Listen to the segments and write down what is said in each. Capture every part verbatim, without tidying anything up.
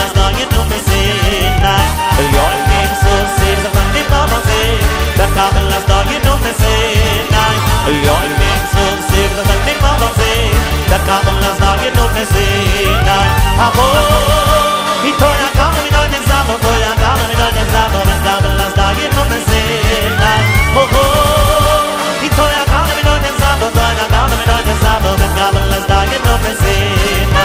las dagen no me sena el yo el que so se se van de babase te acaban las dagen no me sena el yo el que so se se van de babase te acaban las dagen no me sena amor y toda acaba mi no pensaba toda acaba mi no pensaba me acaban las dagen no me sena oh oh y toda acaba mi no pensaba toda acaba mi no pensaba me acaban las dagen no me sena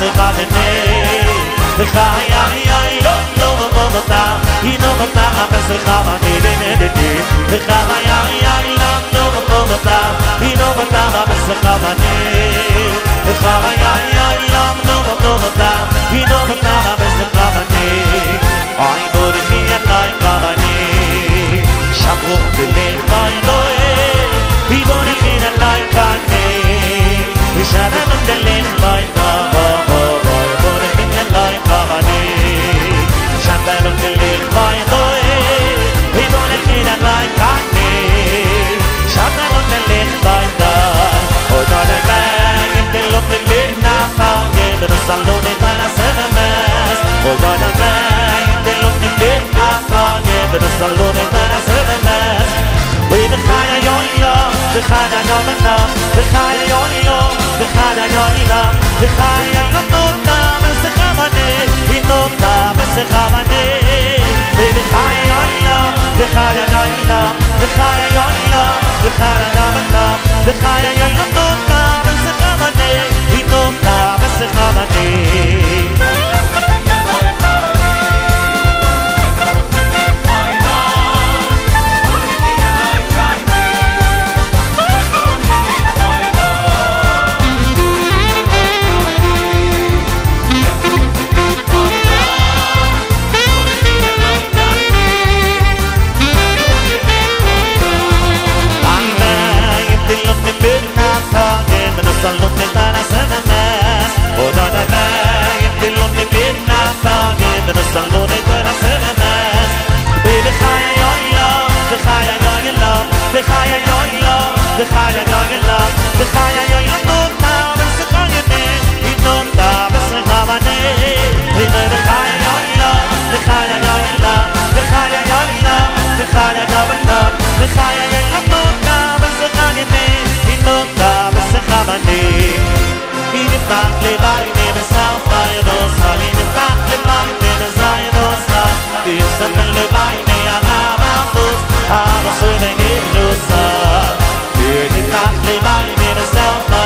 beskhadne khaya ya yo no no ta hi no ta beskhadne ne ne ne khaya ya ya no no ta hi no ta beskhadne khaya ya ya no no ta hi no ta beskhadne ay bor hi ay kabane shabro de bay doe hi bor hi ay kabane Shadan on the lane by Baba Boy Boy in the line Kabani Shadan on the lane by Boy He wanna in the line Kabani Shadan on the lane by Boy Oh not a bag in the look the lane now Give it a salute and a seven mass Oh not a bag in the look the lane now Give it a salute and a seven mass With the fire yon yo The fire yon yo The fire yon yo The Chaya Yoila, the Chaya Yoila, the Chavane, he knows that the Chavane. The Chaya Yoila, the Chaya Yoila, the Chaya Yoila, the Chaya Yoila, the Chaya Yoila, the Chavane, he knows that the Chavane. Salute para sana mas Oh da da da Yeti lote bina Tagin Da salute para sana mas Baby Chaya Yoila The Chaya Yoila The Chaya Yoila The Chaya Yoila The Chaya Yoila Nota Bese Kanyane Inota Bese Chavane The Chaya Yoila The Chaya Yoila The Chaya Yoila The Chaya Yoila The Chaya Yoila Nota Bese Kanyane Inota Bese Chavane In the back, the body name is South by those in the back, the body name is Zion Star. The second the body name I have a foot. I was swimming in the sun. In the back, the body name is South by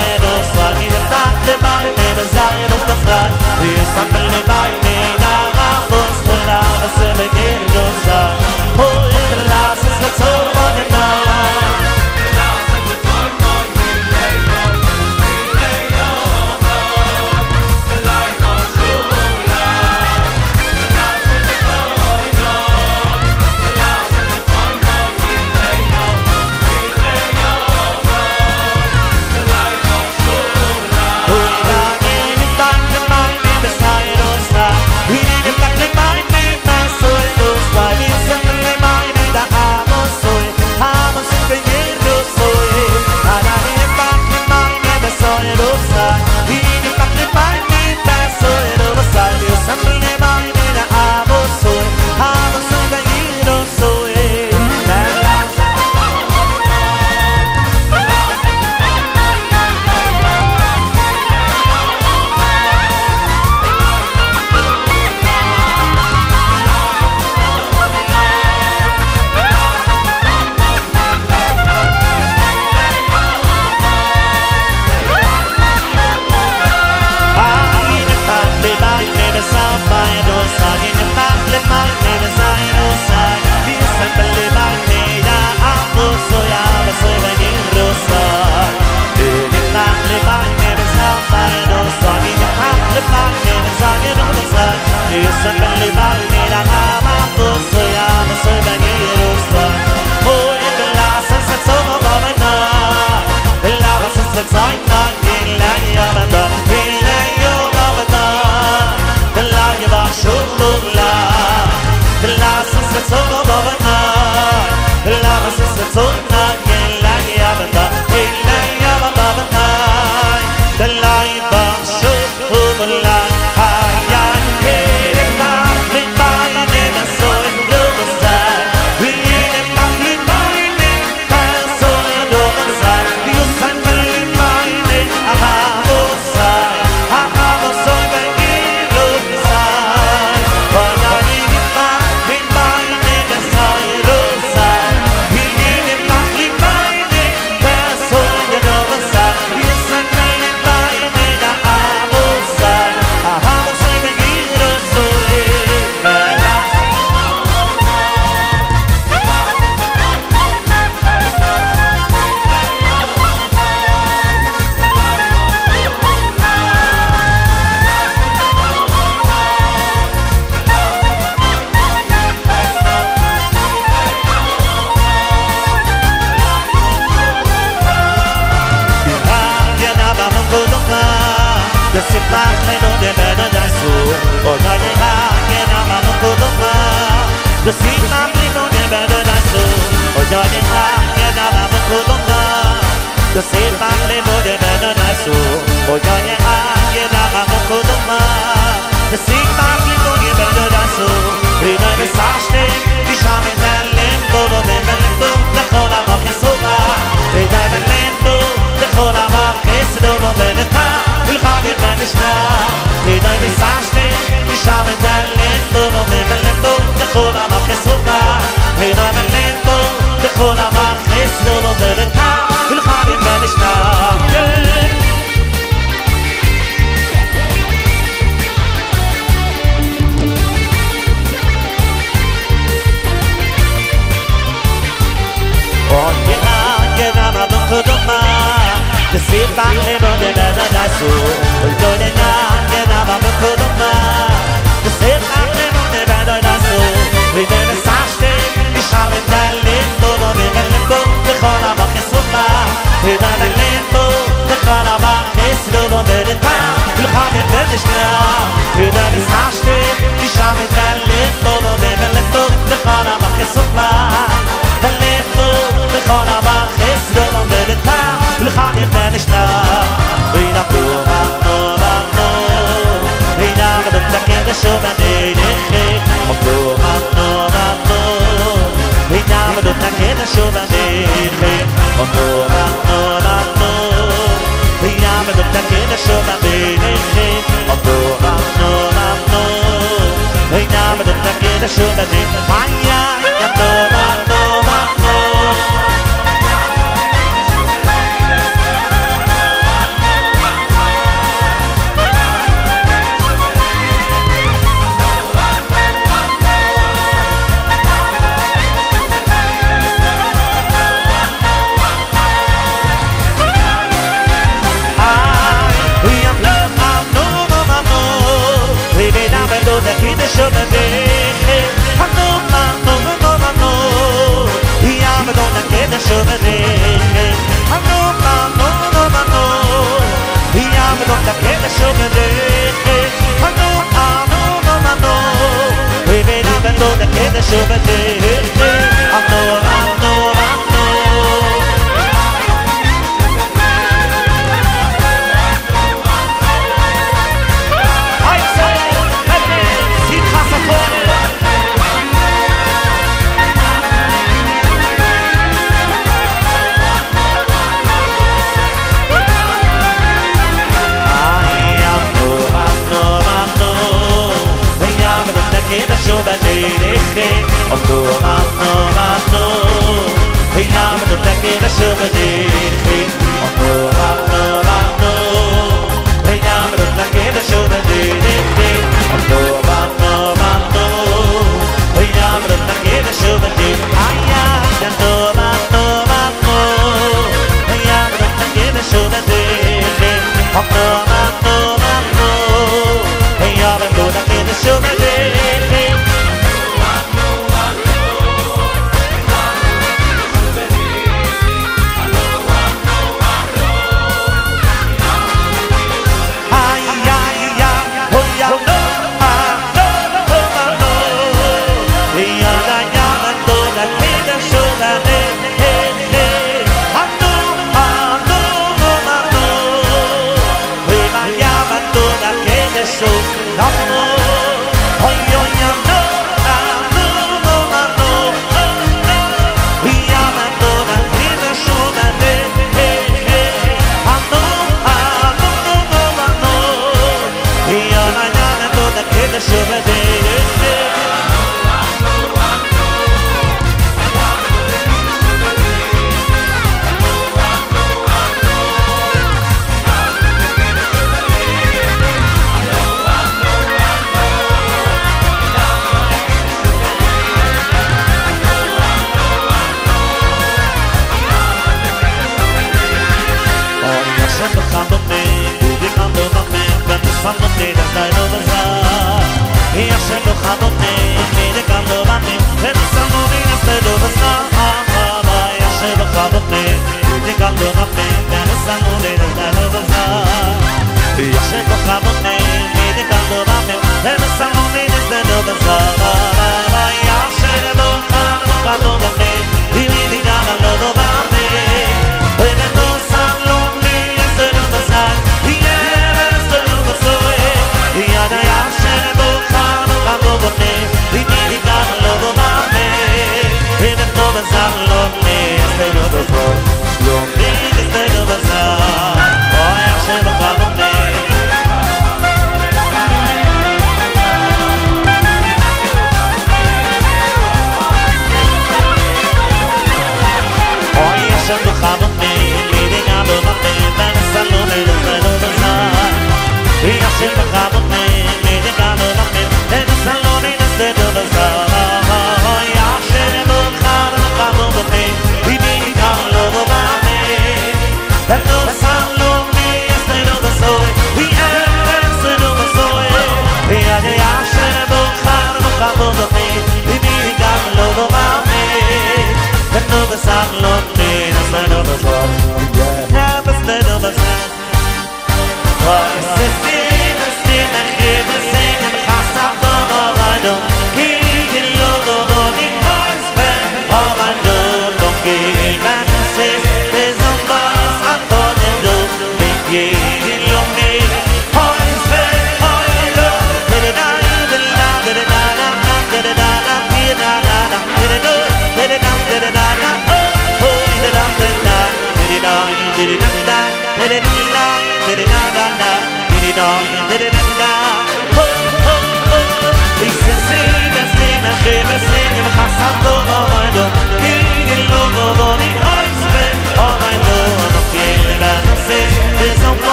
kodoma the simpa no de bena dasu o ya ya ke na ma kodoma the simpa no de bena dasu o ya ya ke na ma kodoma the simpa no de bena dasu o ya ya ke na ma kodoma the simpa no de bena dasu rina de saste di shame talento do de talento de kola ma kesoba de talento de kola ma kesoba do de ta il khadir manishna de de saste di shame talento do de talento de kola ma kesoba de talento de kola ma kesoba do de ta il khadir manishna kodoma the simpa no de bena dasu o ya ya ke na ma kodoma the simpa no de bena dasu rina de saste di shame talento do de talento de kola ma kesoba de talento de kola ma kesoba de ta il khadir manishna rina de saste di shame talento do de talento de kola ma kesoba talento de kola ma kesoba de ta il khadir manishna rina tuma tuma no rina de takenda shoba de de tuma tuma no rina de takenda shoba de de tuma tuma no rina de takenda shoba de de tuma tuma no rina de takenda shoba de maya ya tuma tuma no the kid should be I know I know no no no I'm gonna get the show be I know I know no no no I'm gonna get the show be I know I know no no no baby I'm gonna get the show be I know I know I know I say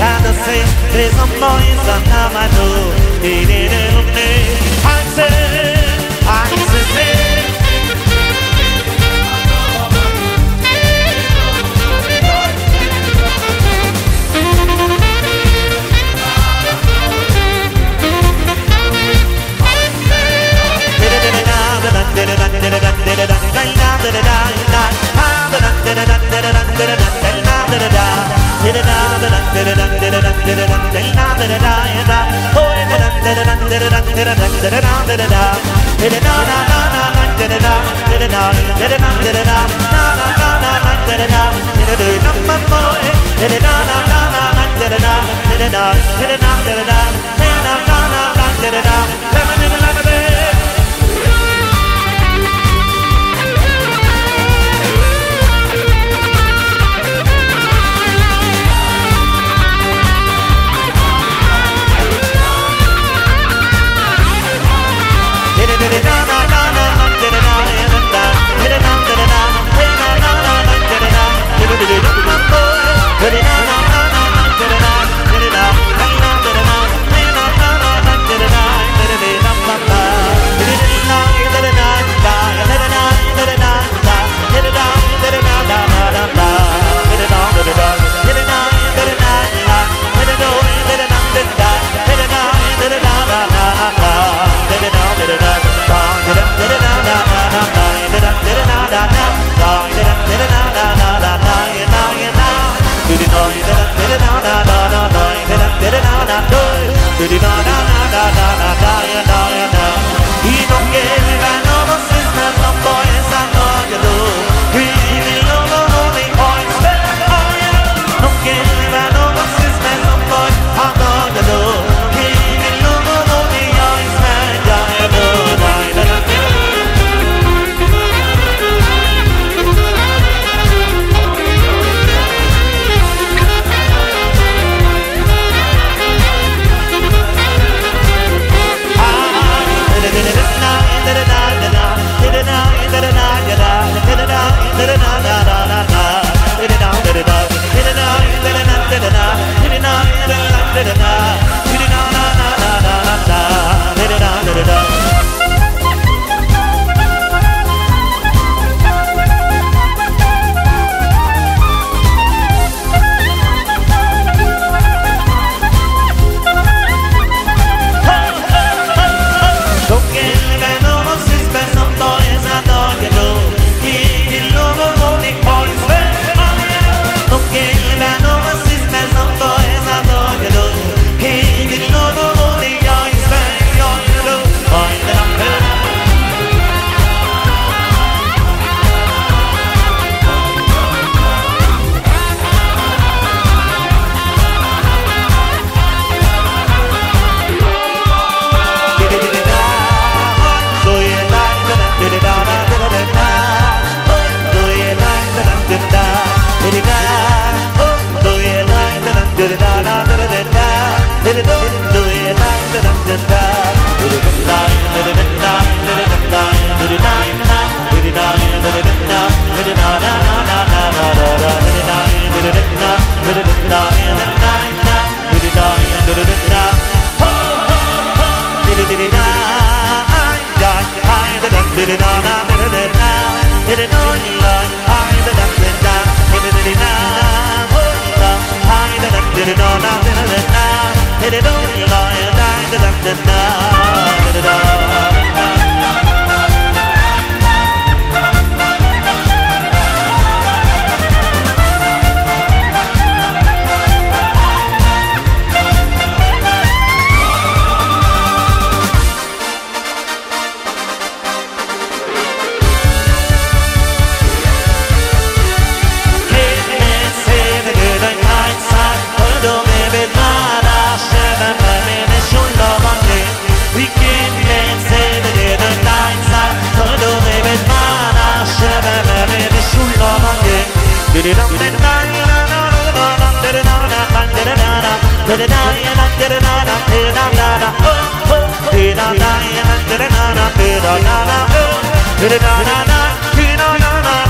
and the same. There's some boys that have I know. They didn't know. I said, I said.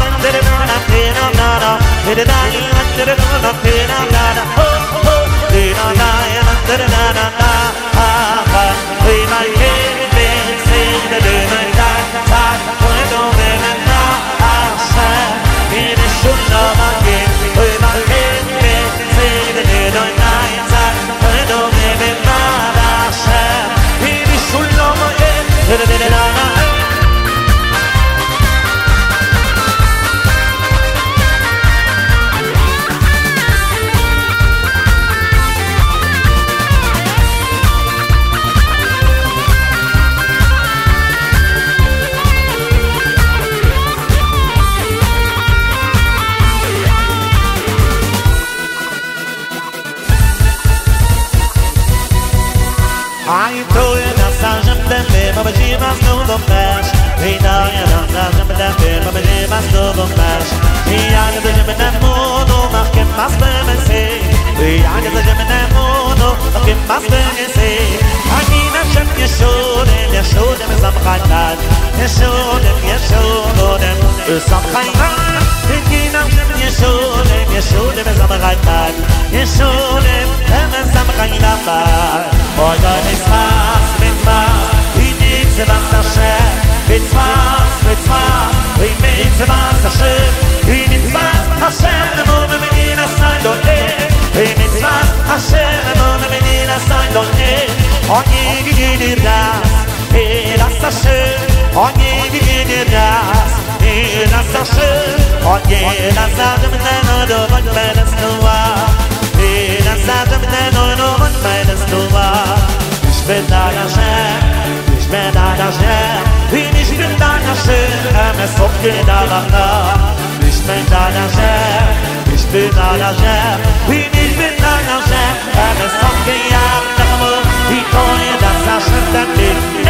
Did na na. We might get it, say the day my time, time, we don't make it now. In a shoot of my game, we might get it, say the day my time, we don't make it now. In a shoot of my game, we don't make it now. I told you that Sergeant Dembe, Mama G must know the flash. Hey, now you're not Sergeant Dembe, Mama G must know the flash. Hey, I get the Jim and that mono, Mark and Master and say. Hey, I get the Jim and that mono, Mark and Master and say. I mean, I check your show them, you show them some kind of. You show them, you show them some kind of. Thinking of them, you show them, you show them some kind of. You show them, them some kind of. Oh, God, it's fast, it's fast. We need the master chef. It's fast, it's fast. We need the master chef. We need fast, Hashem, the moment we need a sign on it. We need fast, Hashem, the moment we need a sign on it. On ye, we need it, hey, that's a chef. On ye, we need it, hey, that's a chef. On ye, that's a man, no, no, one man, that's no one. Hey, that's a man, no, no, one man, that's no one. Ich bin da ja schön, ich bin da ja schön, wie ich bin da ja schön, es kommt wieder nach. Ich bin da ja schön, ich bin da ja schön, wie ich bin da ja schön, es kommt wieder nach. Wie kann ich das ja schön dann nicht?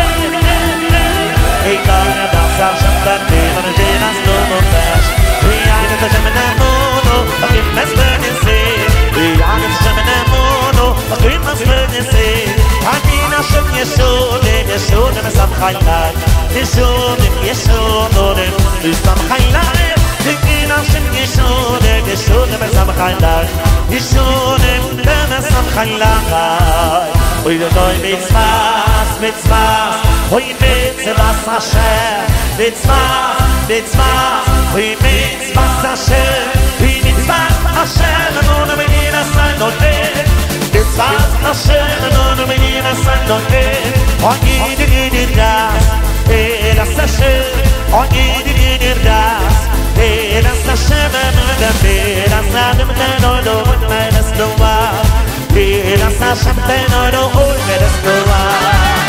Ich kann ja das ja schön dann nicht, und ich bin das nur noch fest. Wie eine der Schöne der Mono, auf dem Messer gesehen. Wie eine der Schöne der Mono, auf dem Messer gesehen. Hashem Yeshodem, Yeshodem es am Chaylan. Yeshodem, Yeshodem es am Chaylan. Thinking Hashem Yeshodem, Yeshodem es am Chaylan. Yeshodem es am Chaylan. Oy doy mitzvahs, mitzvahs. Oy mitzvahs Hashem. Mitzvahs, mitzvahs. Oy mitzvahs Hashem. Oy mitzvahs Hashem. Amonu menina sanodeh. It's fast, Hashem, on the beginning of Sunday. On ye did it das, hey, that's Hashem. On ye did it das, hey, that's Hashem. And the bed, that's not the man, or the one man, that's the one. Hey, that's Hashem, or the old man, that's the one.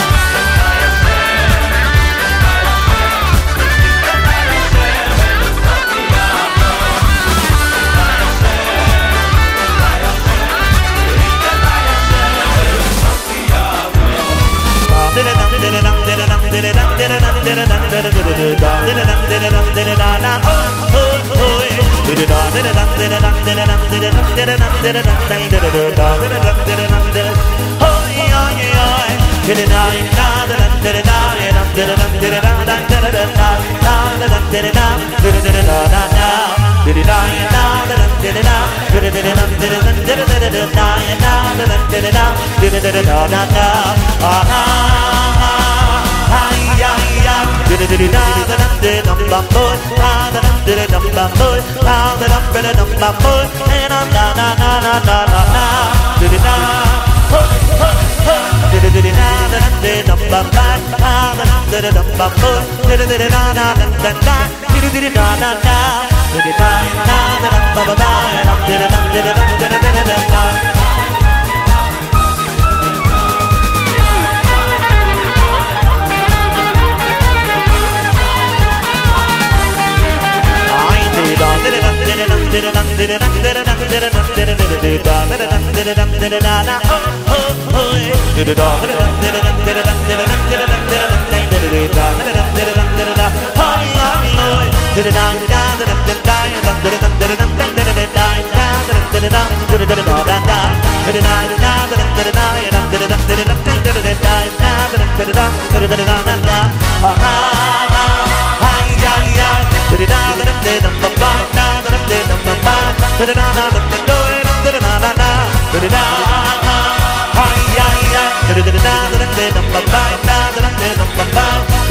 Hi,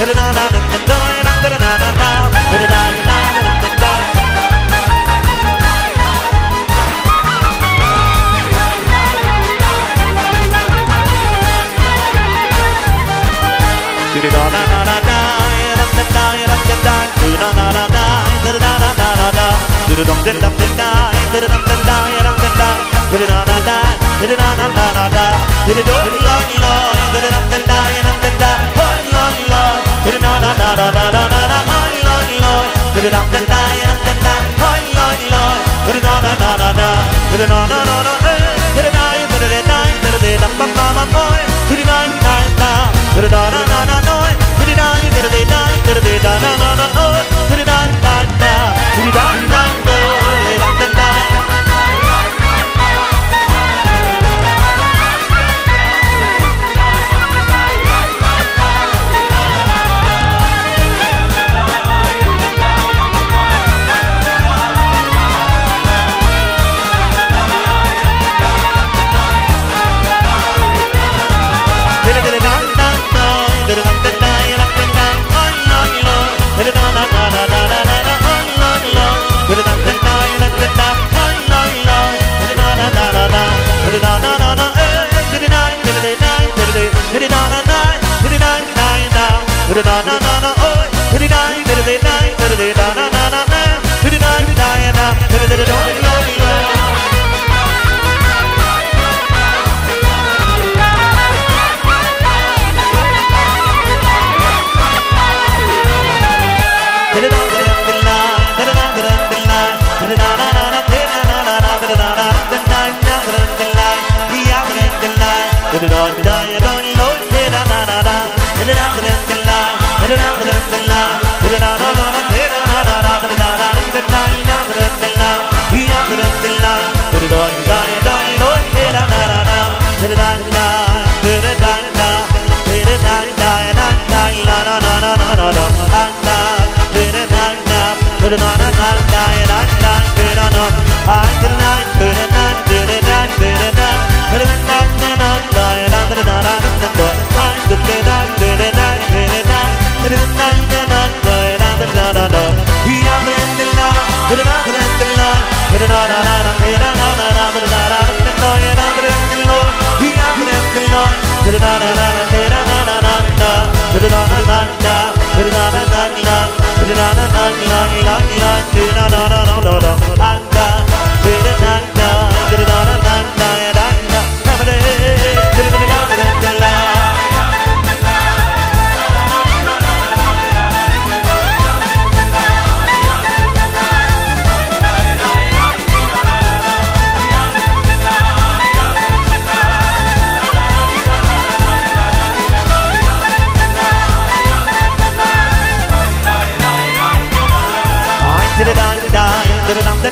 Did it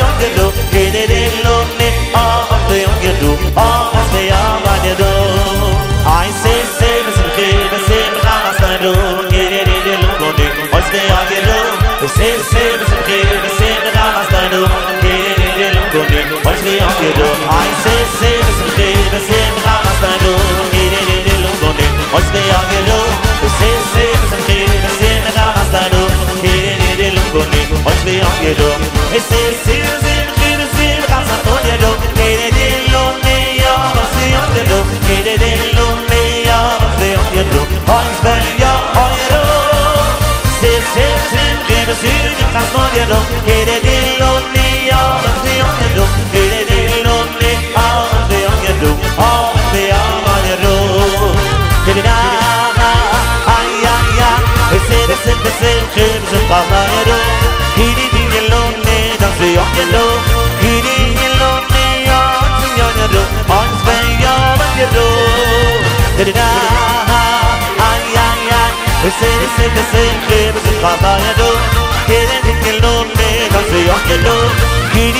Hoy se quiero Ay se se se se se Ramastano Kiri Lungone Hoy se quiero Se se se se se Ramastano Kiri Lungone Hoy se quiero Se se se se se Ramastano Kiri Lungone Ya se quiero Kiri Lungone Ya se quiero Hoy se quiero Se se se se se Ramastano Kiri Lungone Ya se quiero Kiri Lungone Kiri